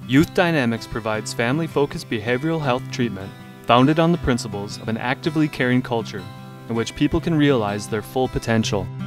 Youth Dynamics provides family-focused behavioral health treatment founded on the principles of an actively caring culture in which people can realize their full potential.